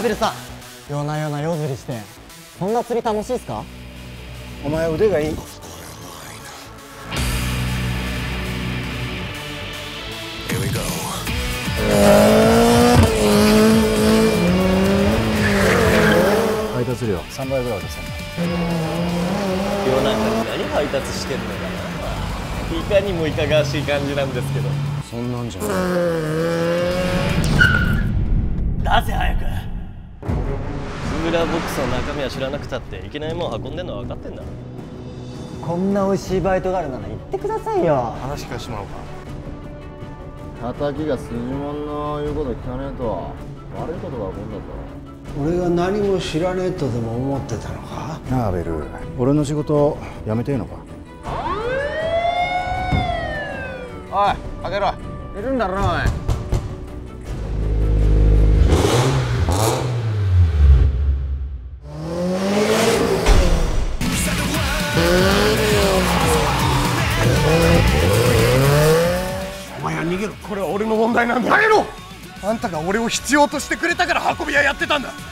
ベルさん、夜な夜な夜釣りしてそんな釣り楽しいっすか？ お前腕がいい。 配達料3倍ぐらいですね。 夜中に何配達してんのかな。いかにもいかがわしい感じなんですけど。 そんなんじゃない。 出せ早く。クーラーボックスの中身は知らなくたっていけないもん運んでんのは分かってんだ。 こんな美味しいバイトがあるなら言ってくださいよ。 話聞かしてもらおうか。叩きが筋もんの言うこと聞かねえと悪いことが起こんだぞ。 俺が何も知らねえとでも思ってたのか？ なあベル、俺の仕事辞めてえのか？おい開けろ。いるんだろお前。 お前は逃げろ。これは俺の問題なんだ。逃げろ。あんたが俺を必要としてくれたから運び屋やってたんだ。